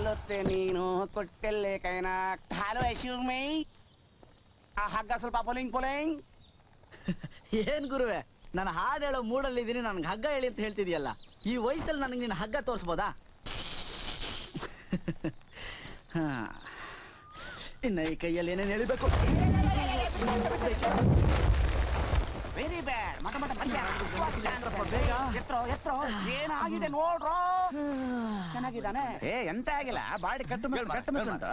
ವಾಲುತ್ತೆ ನೀನು ಕೊಟ್ಟೆಲ್ಲೆ ಕೈನ. ಹಲೋ ಯಶೂಮಿ, ಆ ಹಗ್ಗ ಸ್ವಲ್ಪ ಪೊಲಿಂಗ್ ಪೊಲಿಂಗ್. ಏನ್ ಗುರುವೆ, ನಾನು ಹಾಡು ಹೇಳೋ ಮೂಡಲ್ಲಿ ಇದ್ದೀನಿ, ನನ್ಗೆ ಹಗ್ಗ ಹೇಳಿ ಅಂತ ಹೇಳ್ತಿದ್ಯಲ್ಲ. ಈ ವಯಸ್ಸಲ್ಲಿ ನನಗೆ ನೀನು ಹಗ್ಗ ತೋರಿಸ್ಬೋದಾ? ಹಾ, ಇನ್ನು ಈ ಕೈಯಲ್ಲಿ ಏನೇನು ಹೇಳಿಬೇಕು. Very bad. ಬೇಗ ಎತ್ರೋ ಏನಾಗಿದೆ ನೋಡ್ರೋ. ಚೆನ್ನಾಗಿದ್ದಾನೆ. ಎಂತ ಆಗಿಲ್ಲ, ಬಾಡಿ ಕಟ್ಟು ಮಿಚ್ಚುಂಟು.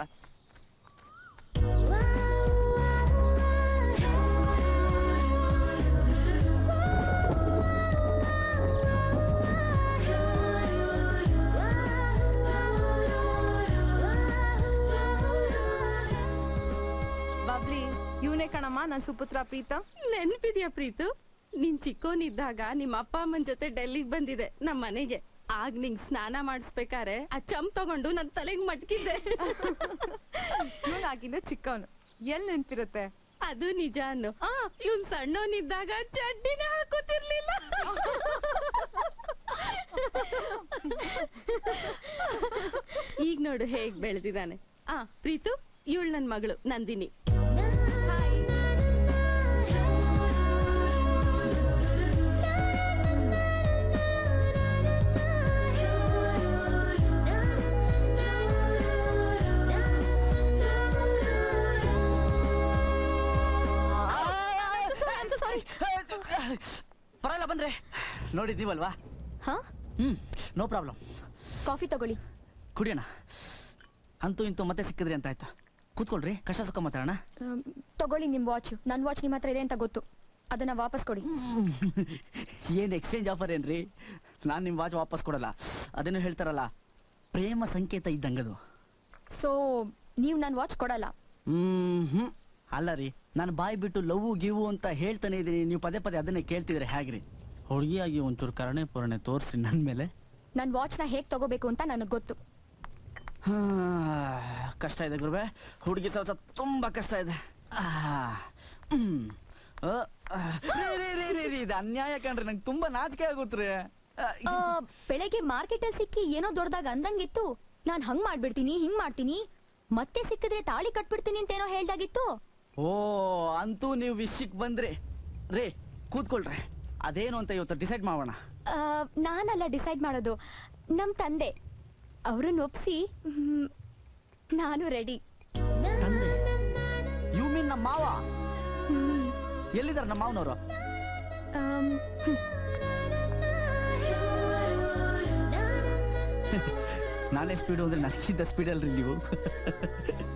ಬಬ್ಲಿ, ಇವನೇ ಕಣಮ್ಮ ನನ್ ಸುಪುತ್ರ ಪ್ರೀತ. ನೆನ್ಪಿದ್ಯಾ ಪ್ರೀತು, ನೀನ್ ಚಿಕ್ಕೋನಿದ್ದಾಗ ನಿಮ್ಮ ಅಪ್ಪ ಅಮ್ಮನ ಜೊತೆ ಡೆಲ್ಲಿಗೆ ಬಂದಿದೆ ನಮ್ಮ ಮನೆಗೆ. ಆಗ ನಿಂಗ್ ಸ್ನಾನ ಮಾಡಿಸ್ಬೇಕಾರೆ ಆ ಚಂಪ್ ತಗೊಂಡು ನನ್ ತಲೆಗ್ ಮಟ್ಕಿದ್ದೆ. ಇವನಾಗಿನ ಚಿಕ್ಕವನು, ಎಲ್ ನೆನ್ಪಿರುತ್ತೆ? ಅದು ನಿಜ ಅನ್ನು. ಇವನ್ ಸಣ್ಣವನಿದ್ದಾಗ ಚಡ್ಡಿನ ಹಾಕೋತಿರ್ಲಿಲ್ಲ. ಈಗ ನೋಡು ಹೇಗ್ ಬೆಳೆದಿದ್ದಾನೆ. ಪ್ರೀತು, ಇವಳು ನನ್ ಮಗಳು ನಂದಿನಿ. ಪರವಾಗಿಲ್ಲ ಬನ್ರಿ, ನೋಡಿದ್ದೀವಲ್ವಾ? No problem. ಕಾಫಿ ತಗೊಳ್ಳಿ, ಕುಡಿಯೋಣ. ಅಂತೂ ಇಂತೂ ಮತ್ತೆ ಸಿಕ್ಕಿದ್ರಿ ಅಂತ ಆಯ್ತು. ಕೂತ್ಕೊಳ್ರಿ, ಕಷ್ಟ ಸುಖ ಮಾತಾಡೋಣ. ತಗೊಳ್ಳಿ ನಿಮ್ ವಾಚ್. ನನ್ ವಾಚ್ ನಿಮ್ಮ ಹತ್ರ ಇದೆ ಅಂತ ಗೊತ್ತು, ಅದನ್ನ ವಾಪಸ್ ಕೊಡಿ. ಏನ್ ಎಕ್ಸ್ಚೇಂಜ್ ಆಫರ್ ಏನ್ರಿ? ನಾನು ನಿಮ್ಮ ವಾಚ್ ವಾಪಸ್ ಕೊಡಲ್ಲ. ಅದೇನು ಹೇಳ್ತಾರಲ್ಲ, ಪ್ರೇಮ ಸಂಕೇತ ಇದ್ದಂಗದು. ಸೊ ನೀವು ನನ್ ವಾಚ್ ಕೊಡಲ್ಲ? ಅಲ್ಲ ರೀ, ನಾನು ಬಾಯಿ ಬಿಟ್ಟು ಲವ್ ಗಿವು ಅಂತ ಹೇಳ್ತಾನೆ ಇದೀನಿ, ನೀವು ಪದೇ ಪದೇ ಅದನ್ನೇ ಕೇಳ್ತಿದ್ರೆ ಹೇಗ್ರಿ? ಹುಡುಗಿಯಾಗಿ ಒಂಚೂರು ಕರುಣೆ ಪೂರಣೆ ತೋರಿಸ್ರಿ ನನ್ನ ಮೇಲೆ. ನನ್ ವಾಚ್ನ ಹೇಗ್ ತಗೋಬೇಕು ಅಂತ ನನಗೆ ಗೊತ್ತು. ಕಷ್ಟ ಇದೆ ಗುರುವೆ, ಹುಡುಗಿ ಸ್ವಲ್ಪ ತುಂಬಾ ಕಷ್ಟ ಇದೆ. ಇದು ಅನ್ಯಾಯ ಕಣ್ರಿ, ನಂಗೆ ತುಂಬಾ ನಾಚಿಕೆ ಆಗುತ್ರಿ. ಬೆಳಗ್ಗೆ ಮಾರ್ಕೆಟ್ ಅಲ್ಲಿ ಸಿಕ್ಕಿ ಏನೋ ದೊಡ್ಡದಾಗ ಅಂದಂಗಿತ್ತು. ನಾನ್ ಹಂಗ್ ಮಾಡ್ಬಿಡ್ತೀನಿ, ಹಿಂಗ್ ಮಾಡ್ತೀನಿ, ಮತ್ತೆ ಸಿಕ್ಕಿದ್ರೆ ತಾಳಿ ಕಟ್ಬಿಡ್ತೀನಿ ಅಂತೇನೋ ಹೇಳ್ದಾಗಿತ್ತು. ಓ, ಅಂತೂ ನೀವು ವಿಷಯಕ್ಕೆ ಬಂದ್ರಿ ರೇ. ಕೂತ್ಕೊಳ್ರಿ, ಅದೇನು ಅಂತ ಇವತ್ತು ಡಿಸೈಡ್ ಮಾಡೋಣ. ನಾನಲ್ಲ ಡಿಸೈಡ್ ಮಾಡೋದು, ನಮ್ ತಂದೆ. ಅವ್ರನ್ನ ಒಪ್ಸಿ ನಾನು ರೆಡಿ. ತಂದೆ? ಯು ಮೀನ್ ನಮ್ಮ ಮಾವ? ಎಲ್ಲಿದ್ದಾರೆ ನಮ್ಮ ಮಾವನವರು? ನಾನೇ ಸ್ಪೀಡು ಅಂದ್ರೆ ನನಗಿದ್ದ ಸ್ಪೀಡ್ ಅಲ್ರಿ ನೀವು.